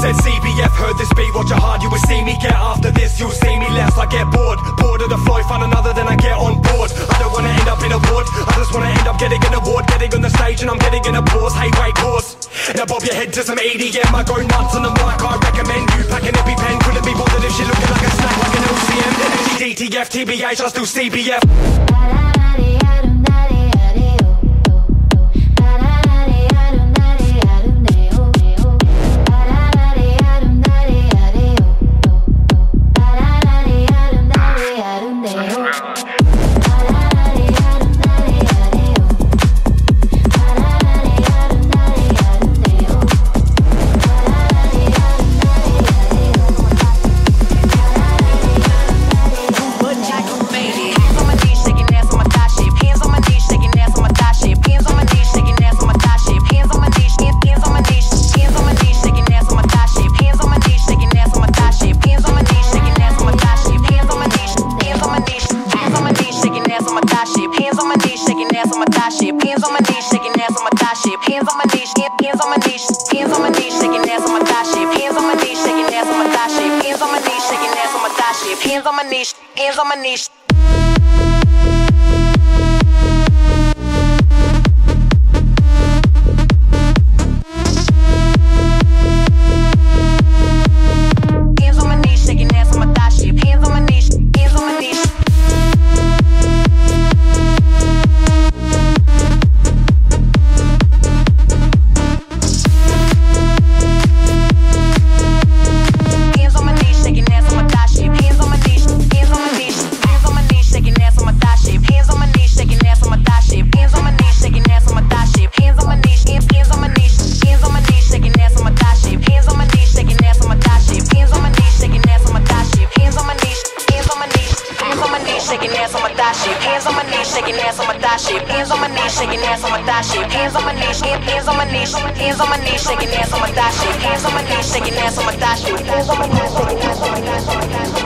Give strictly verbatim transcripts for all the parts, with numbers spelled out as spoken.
said C B F, heard this beat, watch how hard you will see me get. After this you'll see me less, I get bored. Bored of the flow, find another, then I get on board. I don't wanna end up in a ward, I just wanna end up getting an award. Getting on the stage and I'm getting an applause. Hey wait, pause. Now bob your head to some E D M, I go nuts on the mic, I recommend you pack an EpiPen. Couldn't be bothered if she looking like a snack, like an L C M. N G D T F, T B H, I still C B F. Hands on my knees, hands on my knees. Hands on my knees, shaking ass on my thigh shape. Hands on my knees, hands on my knees. Hands on my knees, shaking ass on my thigh shape. Hands on my knees, shaking ass on my thigh shape. Hands on my knees, hands on my knees, hands on my knees, shaking ass on my thigh shape. Hands on my knees, shaking ass on my thigh shape. Hands on my knees, shaking ass on my thigh shape.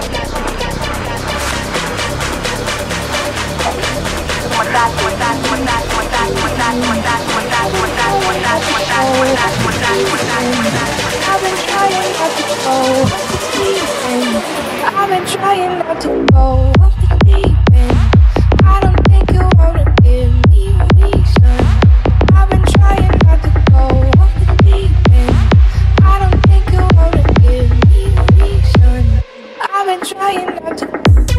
I've been trying not to go off the deep end. I've been trying not to go off the deep end. I don't think you wanna give me a reason. I've been trying not to go off the deep end. I don't think you wanna give me a reason. I've been trying not to.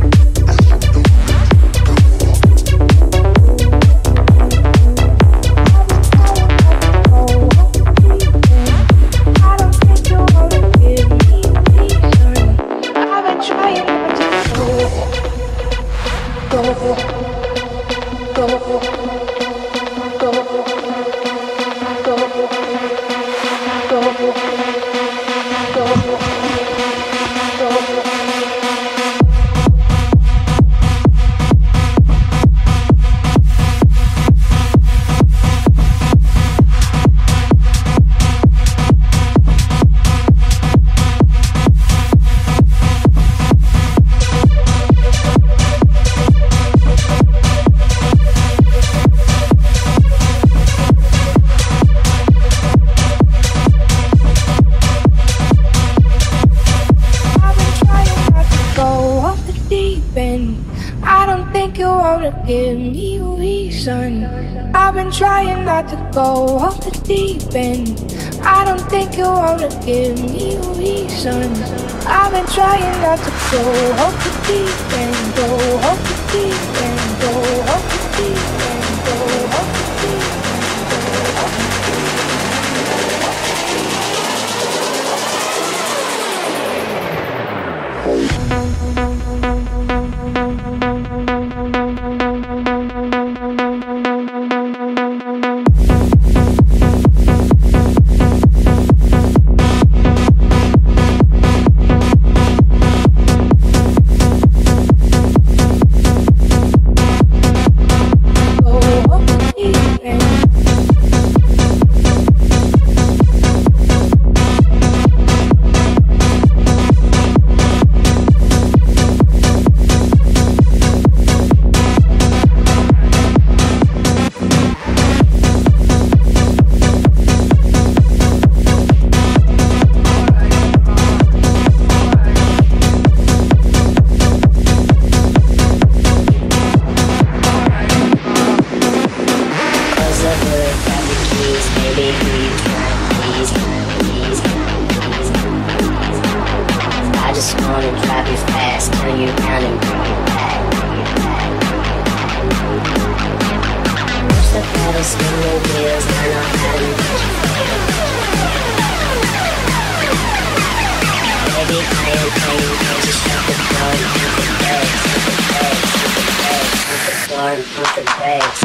Give me a reason. I've been trying not to go off the deep end. I don't think you wanna give me a reason. I've been trying not to go off the deep end. Go off the deep end. Go off the deep end. Go off the deep end. just wanna drive you fast, turn you around and bring you back. Push the pedal, spin your wheels, turn off how to get you feel. Baby, I am playing games, just shut the door and pump the brakes, pump the brakes, pump the brakes, pump the door and pump the brakes.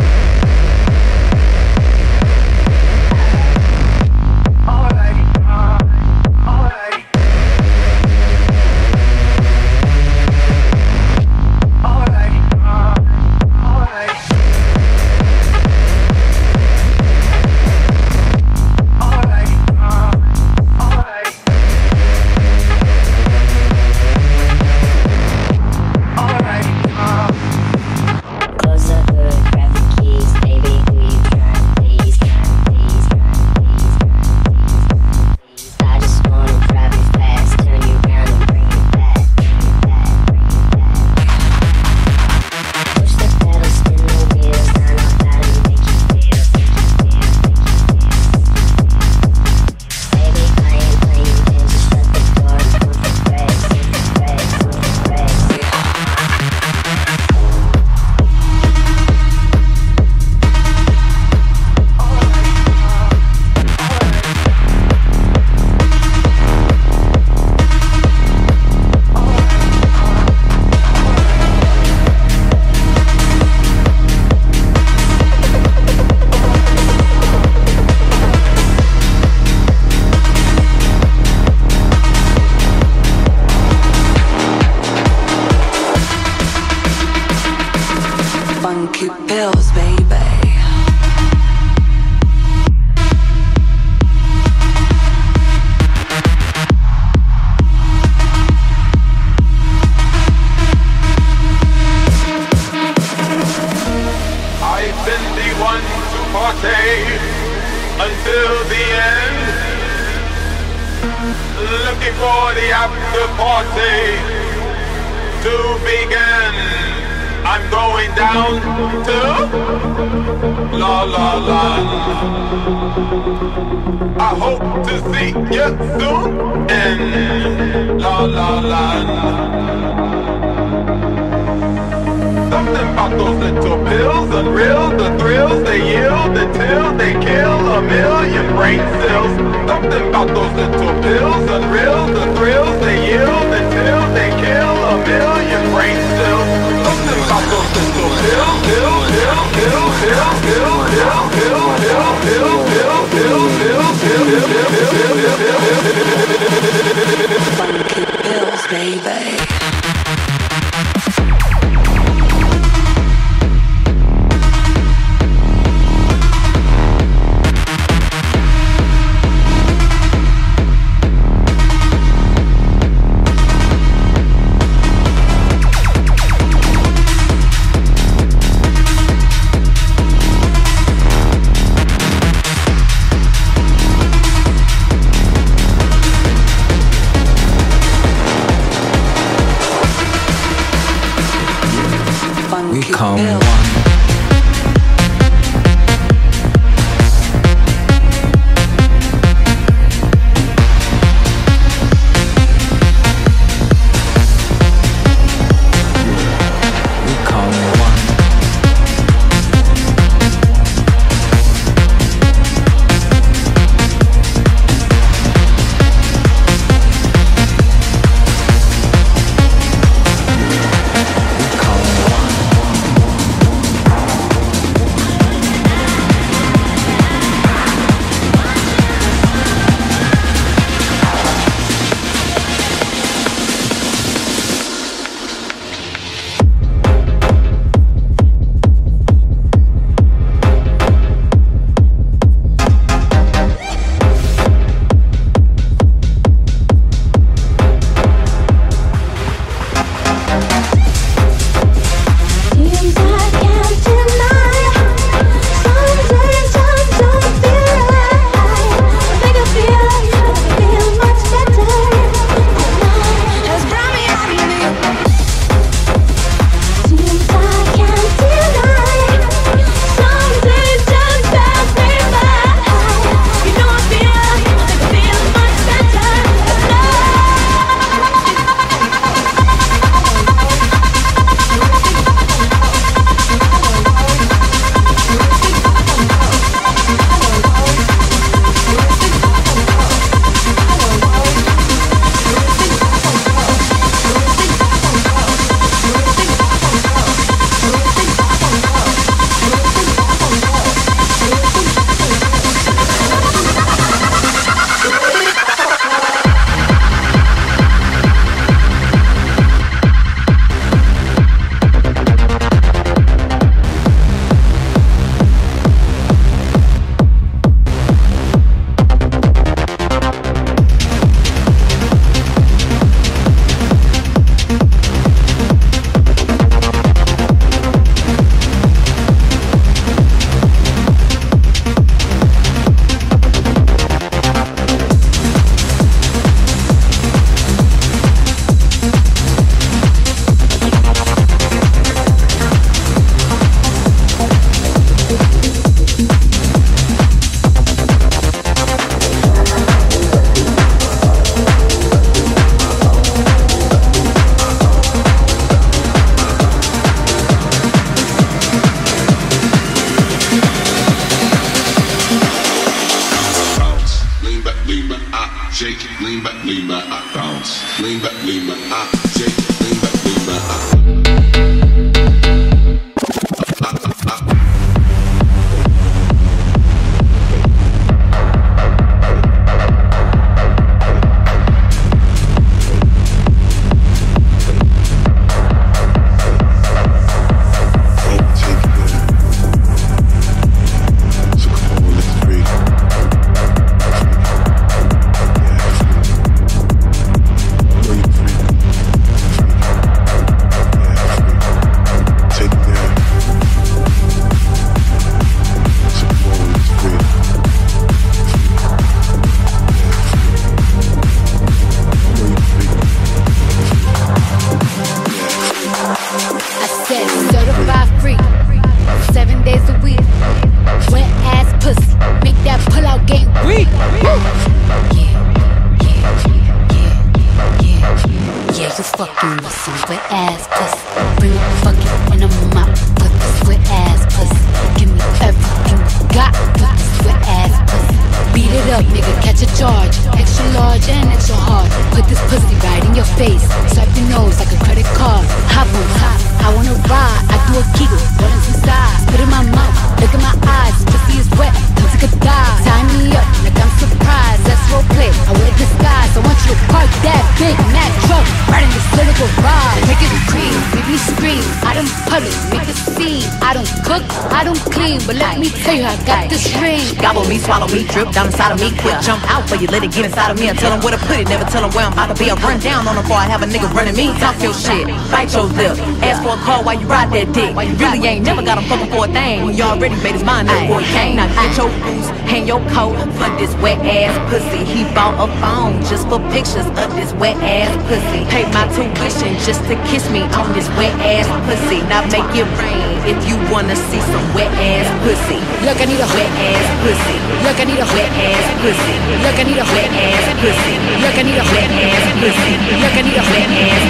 Swallow me, drip down inside of me, quick jump out for you, let it get inside of me. I tell them where to put it, never tell them where I'm about to be. I run down on them before I have a nigga running me. Talk your shit, bite your lip, ask for a call while you ride that dick. You really ain't never got him fucking for a thing when you already made his mind up before he came. Now get your boots, hang your coat for this wet ass pussy. He bought a phone just for pictures of this wet ass pussy. Paid my tuition just to kiss me on this wet ass pussy. Now make it rain if you wanna see some wet ass pussy. Look, I need a wet ass pussy. Look, I need a wet ass pussy. Look, I need a wet ass pussy. Look, I need a wet ass pussy. Look, I need a wet ass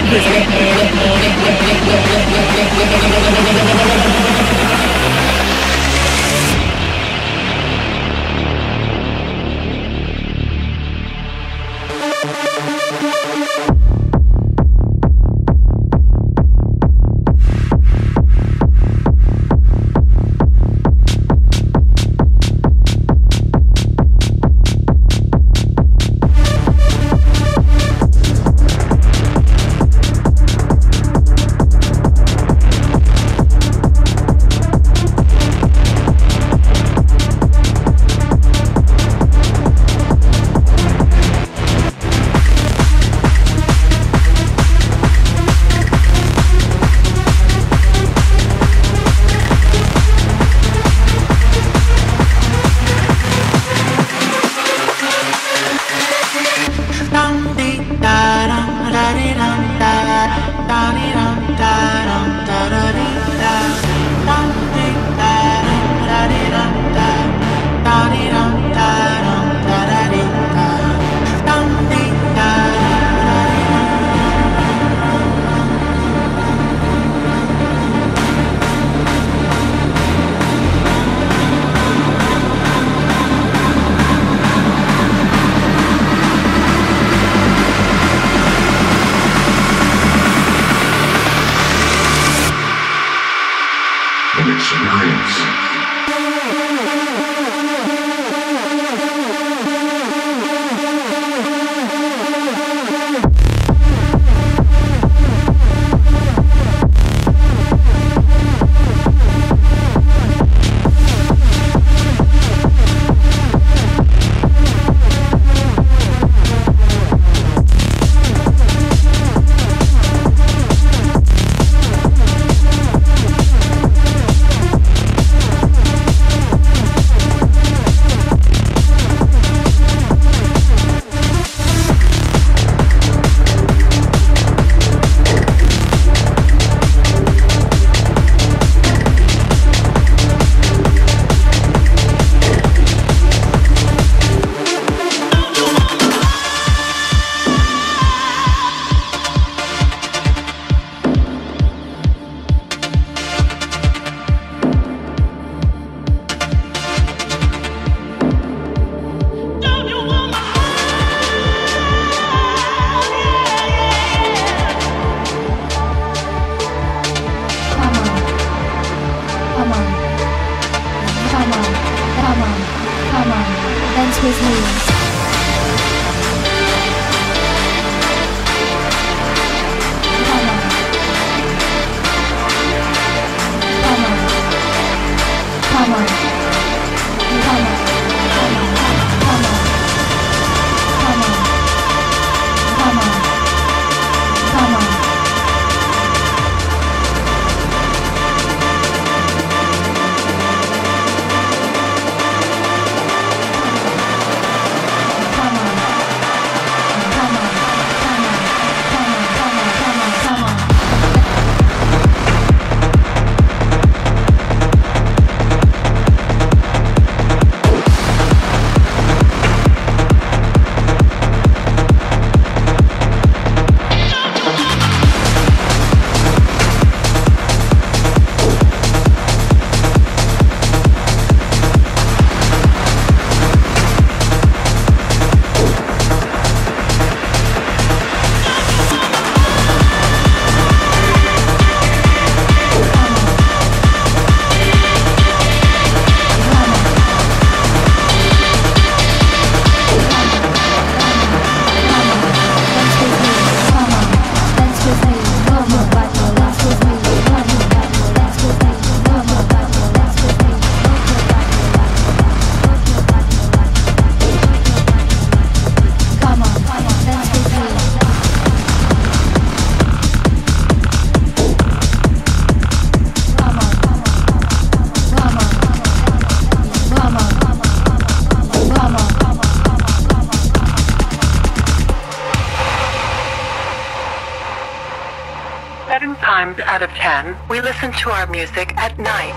Seven times out of ten, we listen to our music at night.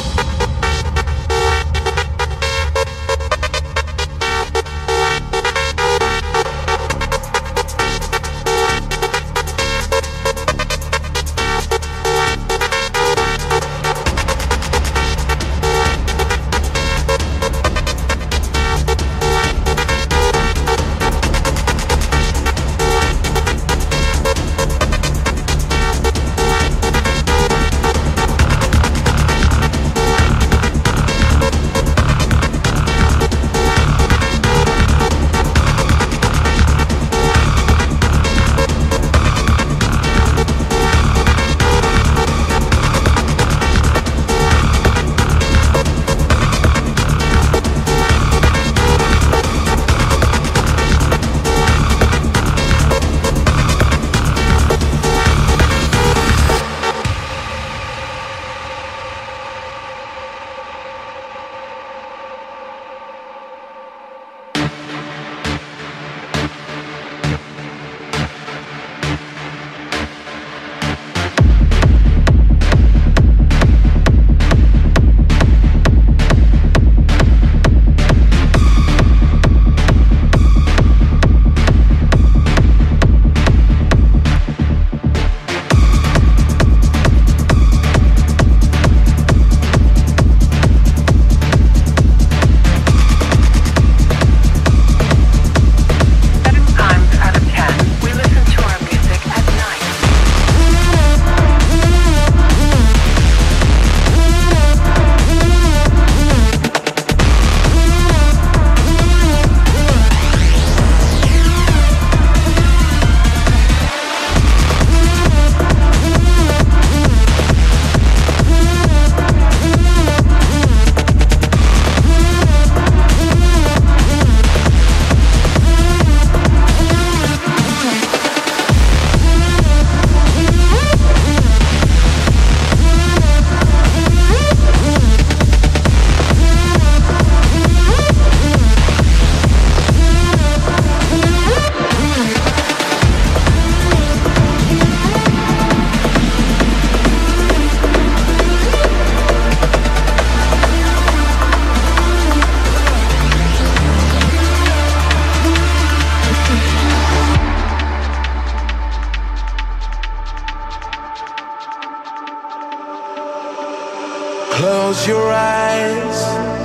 Close your eyes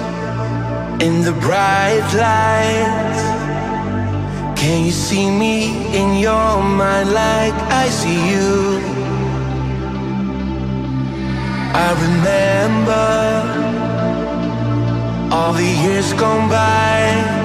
in the bright light. Can you see me in your mind like I see you? I remember all the years gone by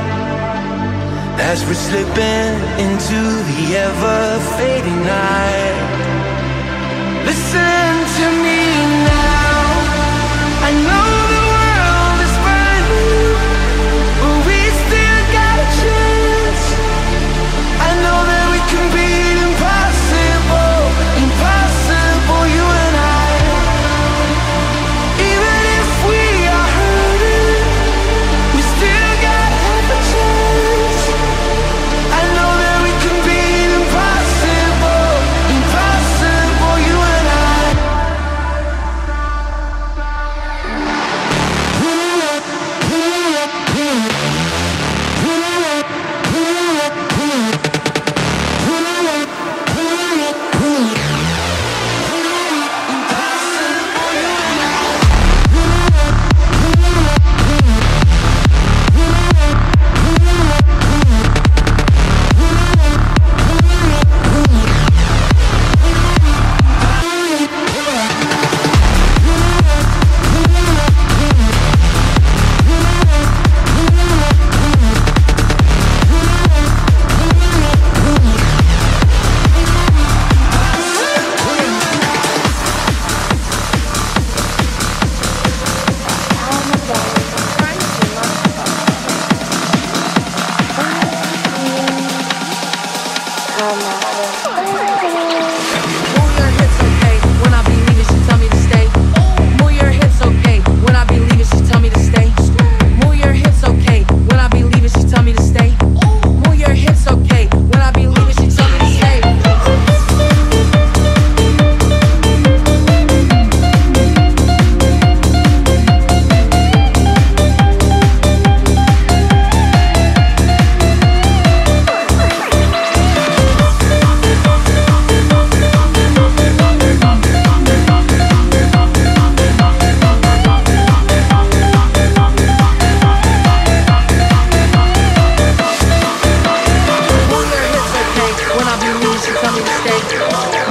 as we're slipping into the ever-fading night. Listen to me now. I know the world is burning, but we still got a chance. I know that we can beat impossible, impossible, you and I. Even if we are hurting, we still got half a chance. I know that we can beat impossible, impossible, you and I.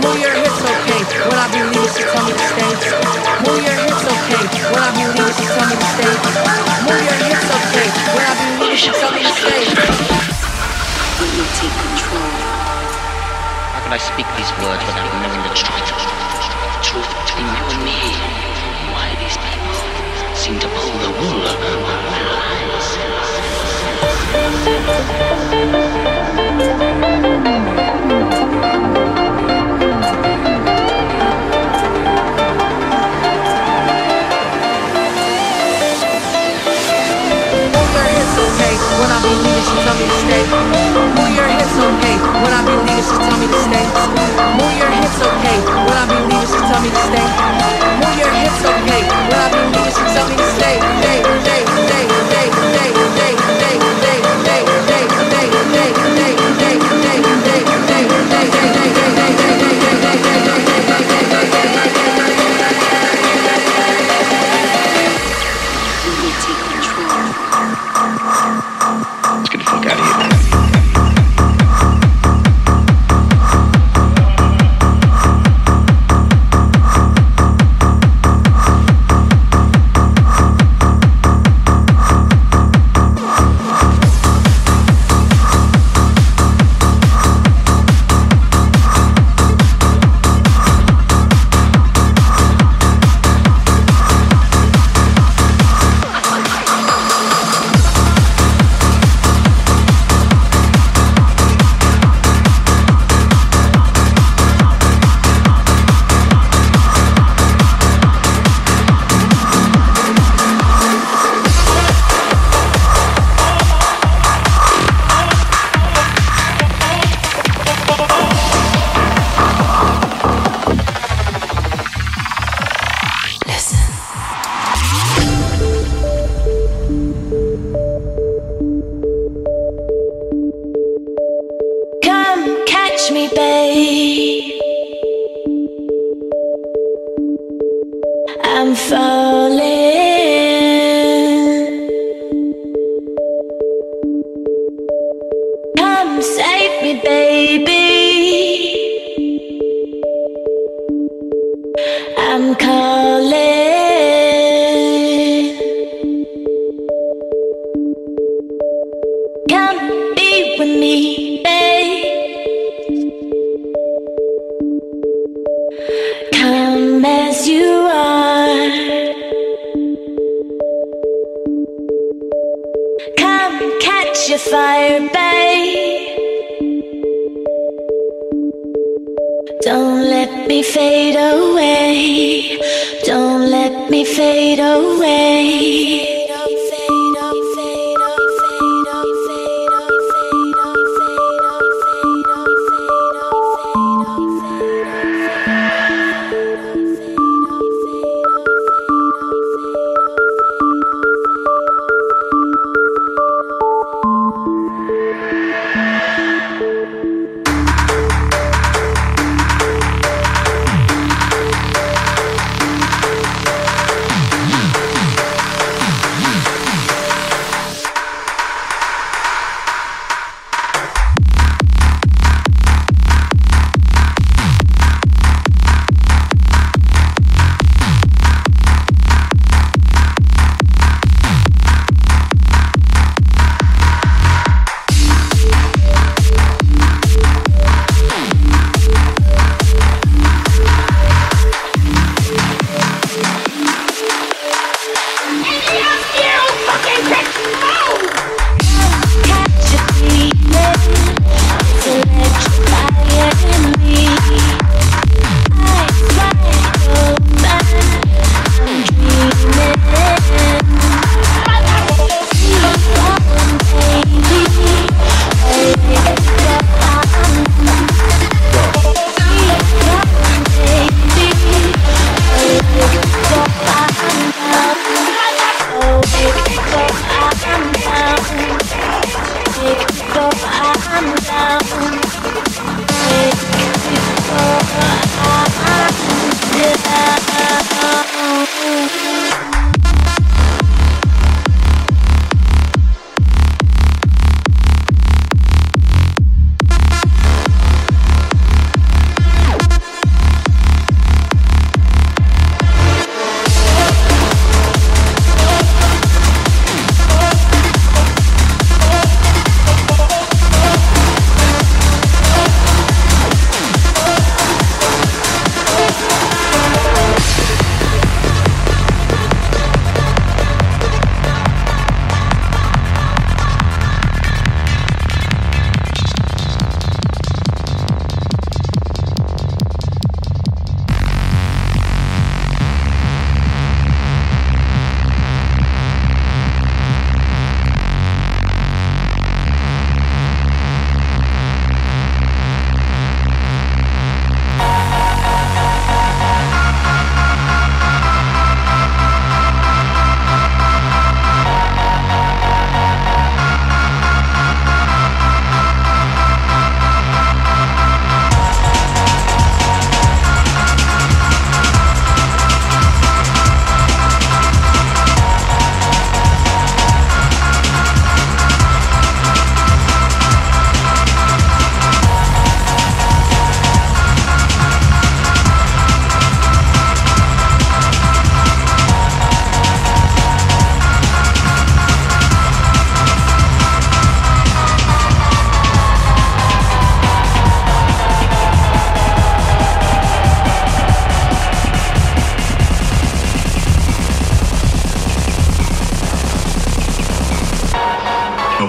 Move your hips, okay. When I be leaving, she tell me to stay. Move your hips, okay. When I be leaving, she tell me to stay. Move your hips, okay. When I be leaving, she tell me to stay. Let me take control. How can I speak these words without knowing the truth? The truth between you and me. Why these people seem to pull the wool over my eyes. When I be leaving, she tell me to stay. Move your hips, okay. When I be leaving, she tell me to stay. Move your hips, okay. When I be leaving, she tell me to stay. Move your hips, okay. When I be leaving, she tell me to stay. Stay, stay, stay, stay, stay, stay, stay, stay, stay, stay, stay, stay, stay, stay, stay, stay, stay, Let me take control. Let's get the fuck out of here. I'm falling. Come save me, baby. I'm calling. Come be with me, babe. Come as you are. Come catch your fire, babe. Don't let me fade away. Don't let me fade away.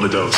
Overdose.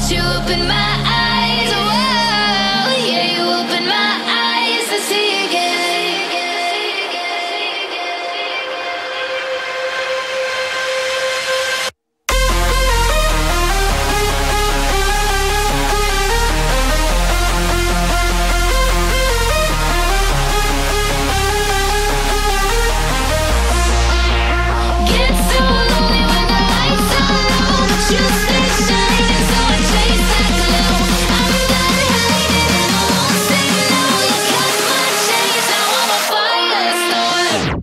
you open my eyes. Whoa, yeah, you open my eyes to see again. Get so lonely when the lights are low, but you stay shining, so I chase that glow. I'm done hiding and I won't say no. You cut my chains, now I'm a firestorm.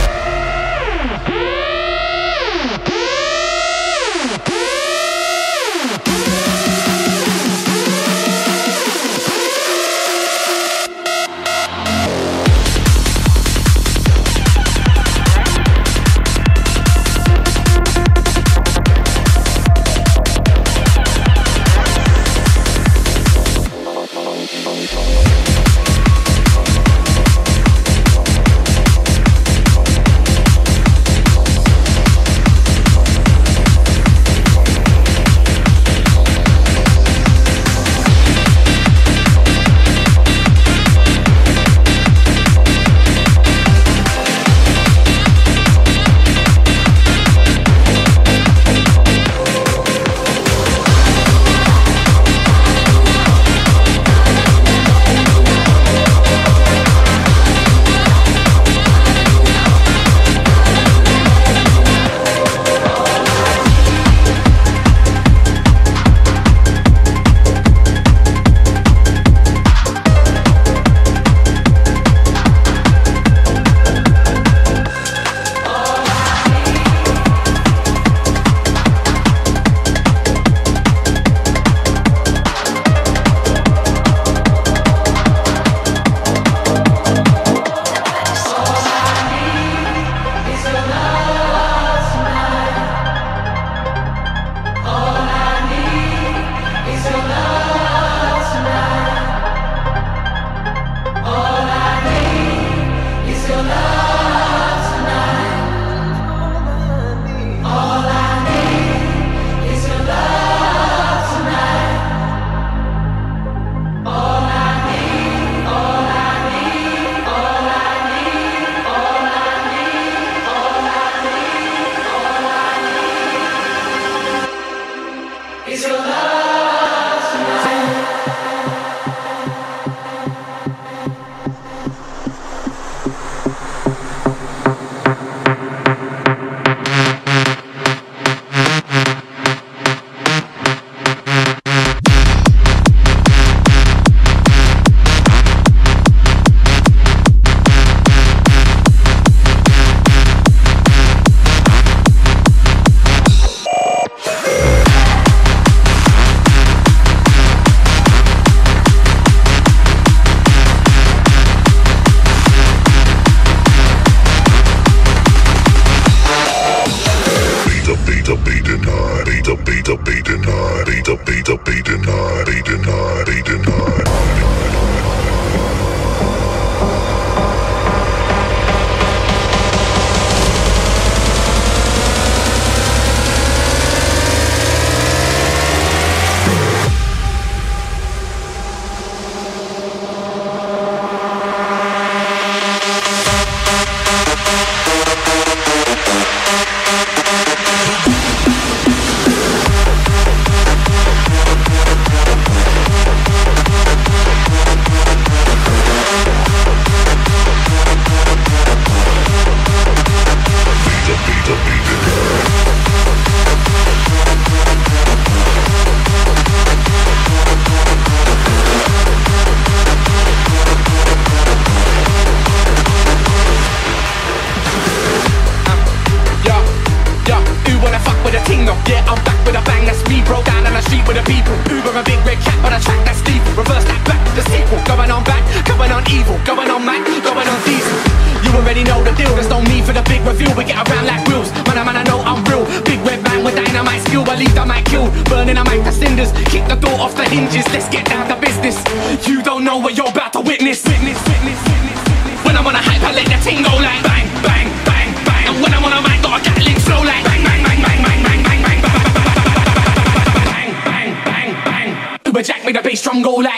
When I'm on a hype, I let that ting go like bang, bang, bang, bang. And when I'm on a mic, got a Gatling flow like bang, bang, bang, bang, bang, bang, bang, bang, bang, bang, bang, bang, bang, bang, bang, bang.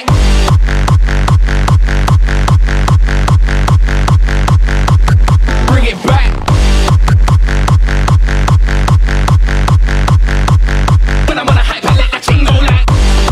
like. Bring it back. When I'm on a hype, I let the thing go like.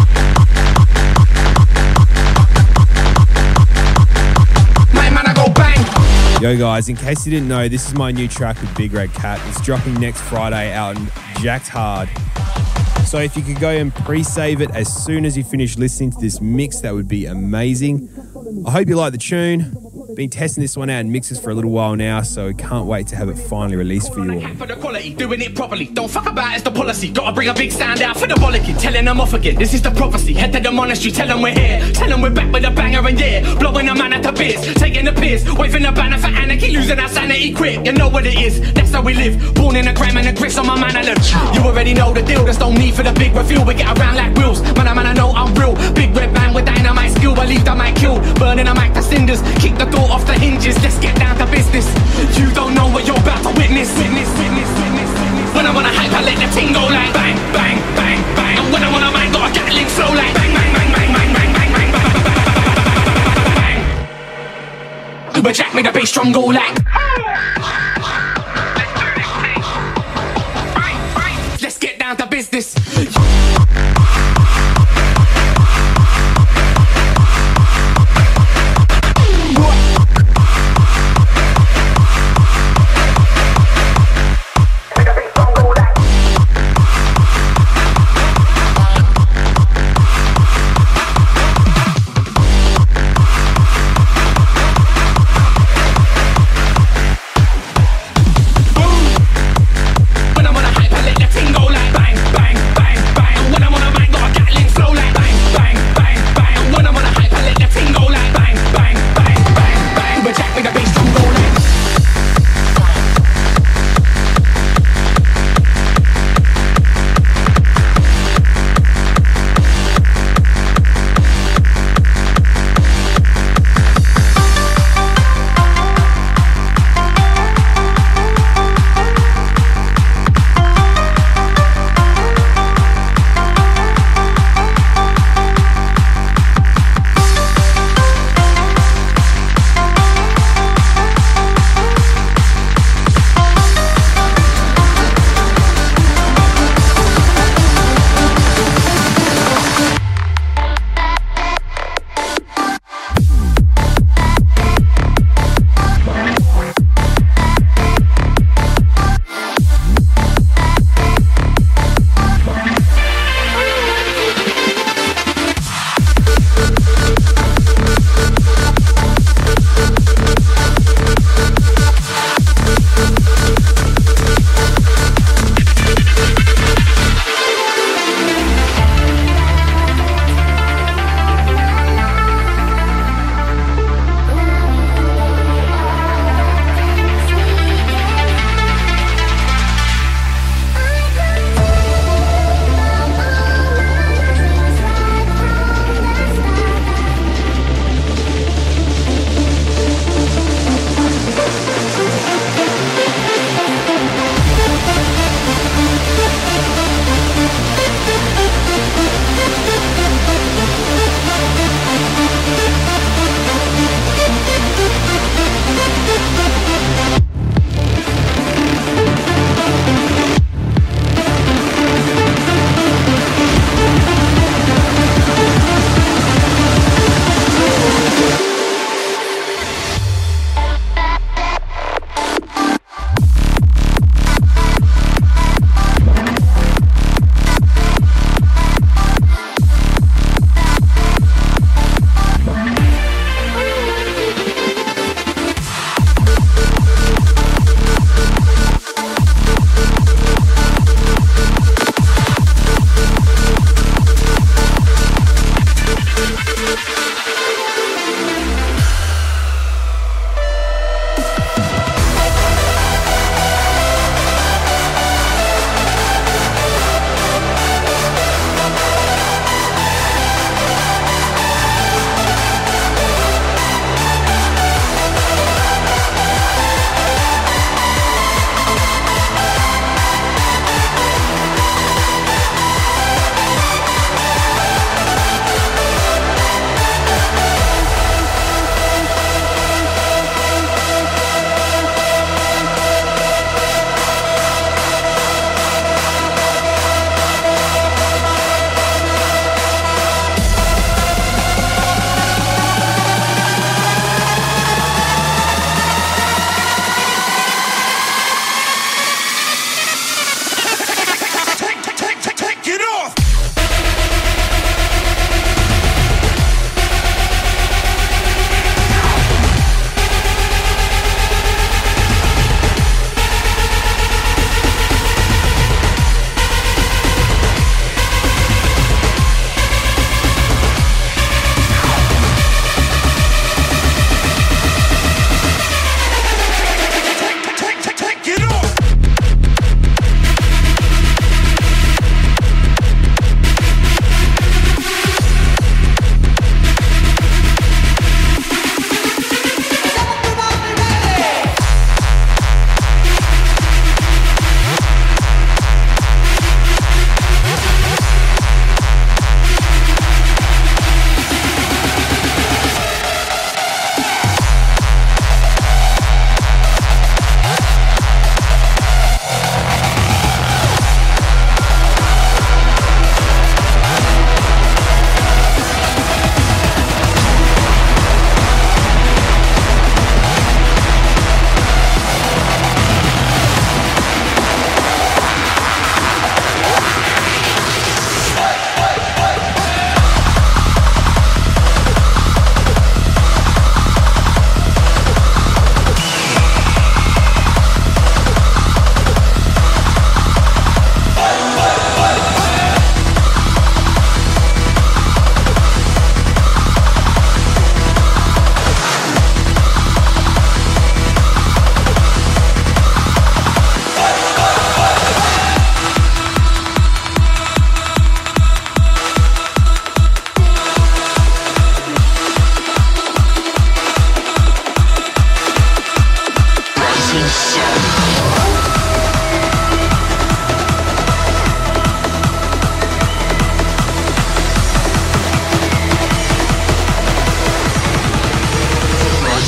My man, I go bang. Yo guys, in case you didn't know, this is my new track with Big Red Cat. It's dropping next Friday out in Jacked Hard. So if you could go and pre-save it as soon as you finish listening to this mix, that would be amazing. I hope you like the tune. Been testing this one out in mixes for a little while now, so can't wait to have it finally released for you all. For the quality, doing it properly. Don't fuck about it's the policy. Gotta bring a big sound out for the bollocking. Telling them off again. This is the prophecy. Head to the monastery. Tell them we're here. Tell them we're back with a banger and yeah. Blowing a man at the biz. Taking the piss. Waving the banner for anarchy. Losing our sanity quick. You know what it is. That's how we live. Born in a gram and a grist on my man. I live. You already know the deal. There's no need for the big refuel. We get around like wheels. Man, I man, I know I'm real. Big red man with dynamite skill. Believe that might kill. Burning a mic to cinders. Kick the door off the hinges. Let's get down to business. You don't know what you're about to witness. Witness, witness, witness, witness. When I'm on a hype, I let the ting go like bang, bang, bang, bang. And when I'm on a mic, got a Gatling flow like bang, bang, bang, bang, bang, bang, bang, bang, bang, bang, bang. Uber Jack made the bass drum go like. Let's get down to business. When I'm on a hype, I let the ting go like bang, bang, bang, bang.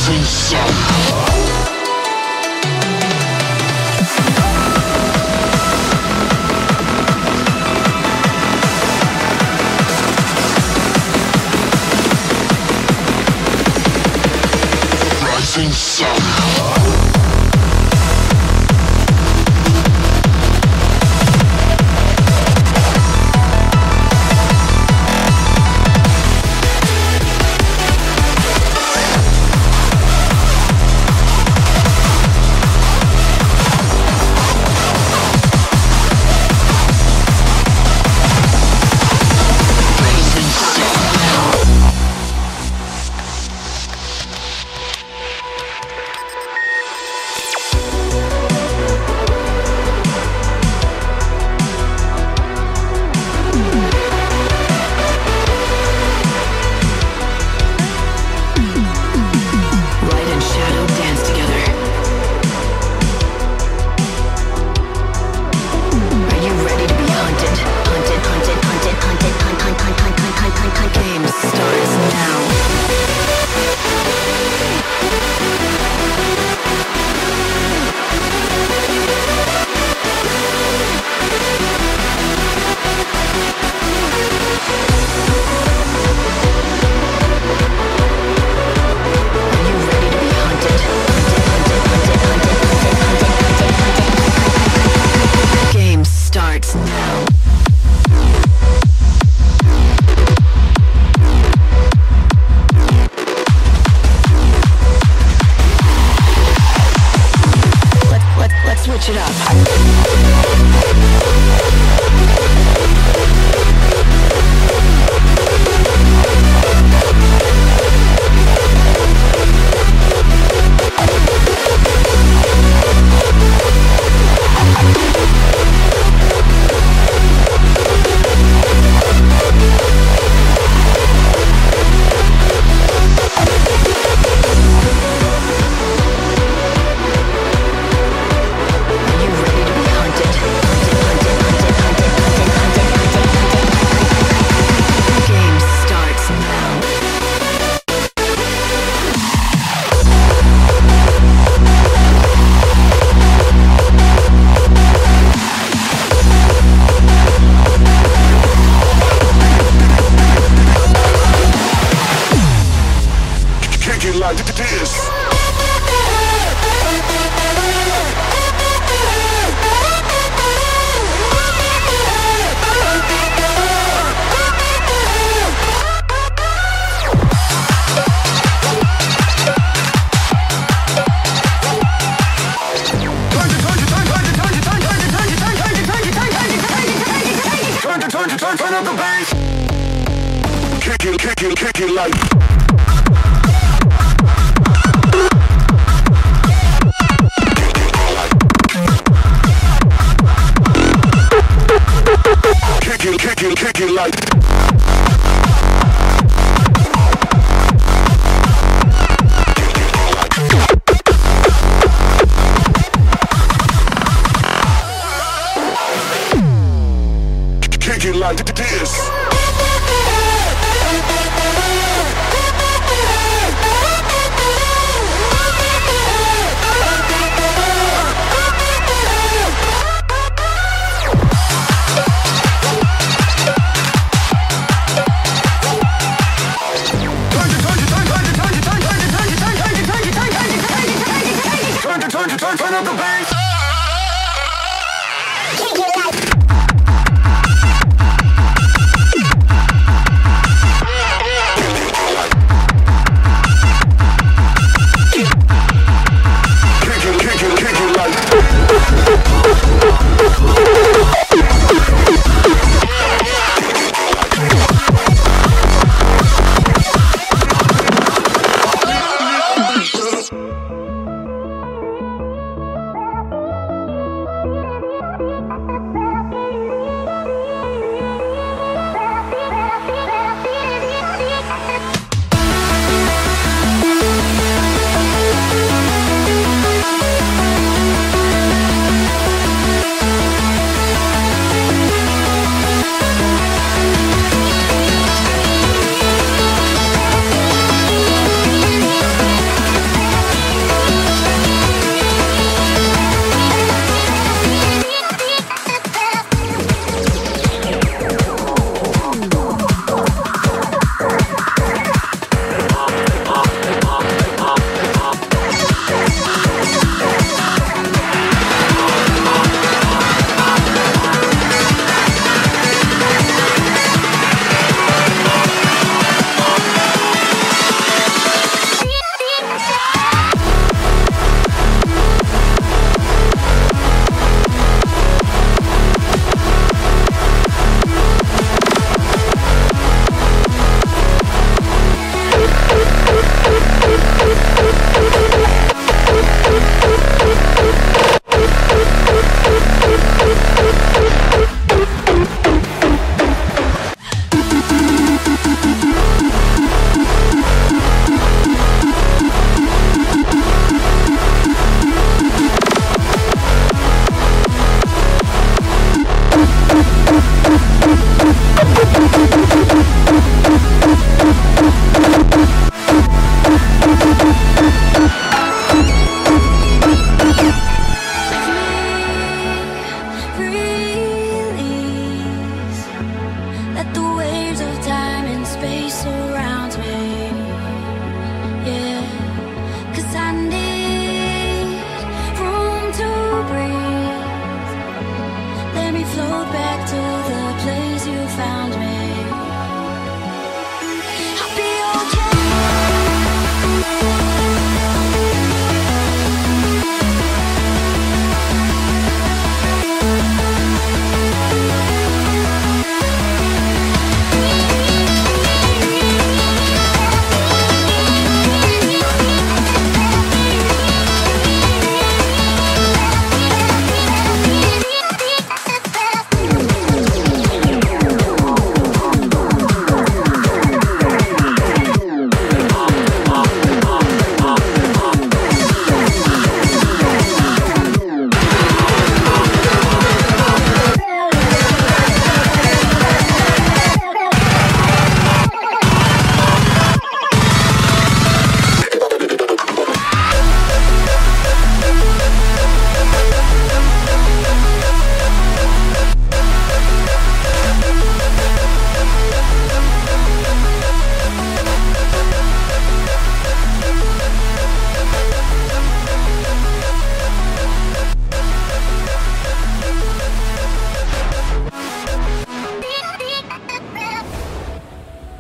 Kick it like this.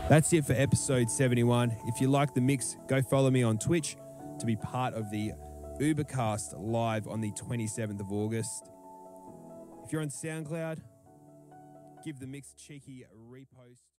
That's it for episode seventy-one. If you like the mix, go follow me on Twitch to be part of the Ubercast live on the twenty-seventh of August. If you're on SoundCloud, give the mix a cheeky repost.